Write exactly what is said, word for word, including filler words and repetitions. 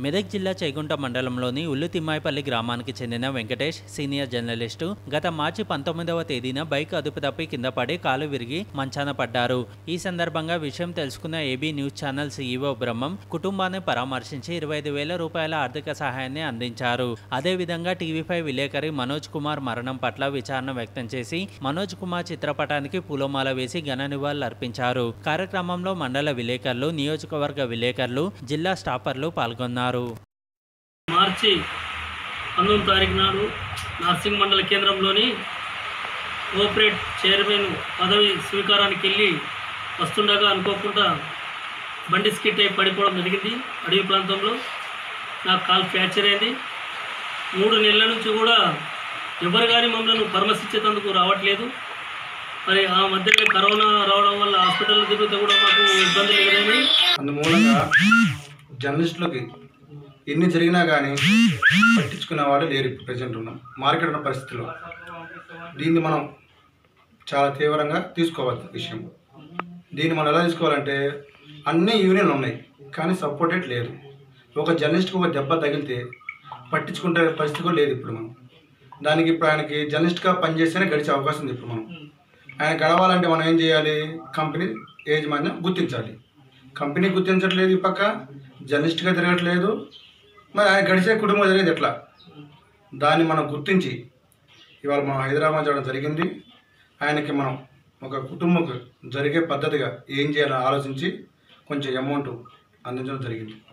మెదక్ జిల్లా చేగుంట మండలంలోని ఉల్లుతిమ్మాయిపల్లి గ్రామానికి చెందిన వెంకటేష్ సీనియర్ జర్నలిస్టు గత మార్చి పంతొమ్మిదవ తేదీన బైక్ అదుపు తప్పి కింద పడి కాలు విరిగి మంచాన పడ్డారు. ఈ సందర్భంగా విషయం తెలుసుకున్న AB news channel CEO Brahmam కుటుంబాన్ని పరామర్శించి ఇరవై ఐదు వేల రూపాయల ఆర్థిక సహాయాన్ని అందించారు. అదేవిధంగా టీవీ ఫైవ్ విలేకరి మనోజ్ కుమార్ మరణం పట్ల విచారణ వ్యక్తం చేసి మనోజ్ కుమార్ చిత్రపటానికి పూలమాల వేసి ఘన నివాళులు అర్పించారు. కార్యక్రమంలో మండల విలేకరులు, నియోజకవర్గ విలేకరులు, జిల్లా స్టాఫర్లు పాల్గొన్నారు. మార్చి పంతొమ్మిది తారీఖు నాడు నార్సింగ్ మండల కేంద్రంలోని కోఆపరేట్ చైర్మన్ పదవి స్వీకారానికి వెళ్ళి వస్తుండగా అనుకోకుండా బండి స్కిట్ అయి పడిపోవడం జరిగింది. అడవి ప్రాంతంలో నాకు కాల్ ఫ్రాక్చర్ అయింది. మూడు నెలల నుంచి కూడా ఎవరు కానీ మమ్మల్ని పరామర్శించేందుకు రావట్లేదు. మరి ఆ మధ్యలో కరోనా రావడం వల్ల హాస్పిటల్ తిరిగితే కూడా మాకు ఇబ్బందులు ఎదురైనాయి. అందుమూలంగా జర్నలిస్టులకి ఎన్ని జరిగినా కానీ పట్టించుకునే వాళ్ళు లేరు. ఇప్పుడు ప్రజెంట్ ఉన్న మార్కెట్ ఉన్న పరిస్థితిలో దీన్ని మనం చాలా తీవ్రంగా తీసుకోవాల్సిన విషయం. దీన్ని మనం ఎలా తీసుకోవాలంటే అన్ని యూనియన్లు ఉన్నాయి కానీ సపోర్టెడ్ లేదు. ఒక జర్నలిస్ట్కి ఒక దెబ్బ తగిలితే పట్టించుకుంటే పరిస్థితి కూడా లేదు. ఇప్పుడు మనం దానికి ఇప్పుడు ఆయనకి జర్నలిస్ట్గా పనిచేస్తేనే గడిచే అవకాశం ఉంది. ఇప్పుడు మనం ఆయన గడవాలంటే మనం ఏం చేయాలి? కంపెనీ యాజమాన్యం గుర్తించాలి. కంపెనీ గుర్తించట్లేదు, ఈ పక్క జర్నలిస్ట్గా తిరగట్లేదు, మరి ఆయన గడిచే కుటుంబం జరిగేది ఎట్లా? దాన్ని మనం గుర్తించి ఇవాళ మనం హైదరాబాద్ చేయడం జరిగింది. ఆయనకి మనం ఒక కుటుంబం జరిగే పద్ధతిగా ఏం చేయాలని ఆలోచించి కొంచెం అమౌంట్ అందించడం జరిగింది.